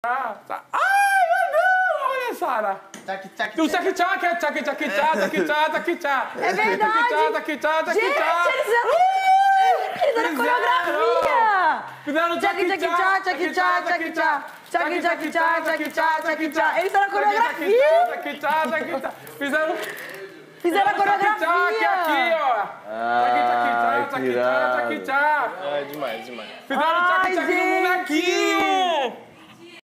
Ai, meu Deus! Olha, Sara. O tchac-tchac é tchac-tchac-tchá, tchac-tchá, tchac-tchá. É verdade! Tchac-tchá, Gente, tchac-tchá. eles fizeram coreografia! Fizeram Tchac-tchac-tchá, tchac-tchá, tchac-tchá. Tchac-tchac-tchá, tchac-tchá, tchac-tchá. Eles fizeram coreografia! Tchac-tchá, tchac-tchá. Fizeram a coreografia! Aqui, ó. Tchac-tchac-tchá, tchac-tchá, tchac-tchá. É demais, demais. Fizeram tchac-tchac no bonequinho.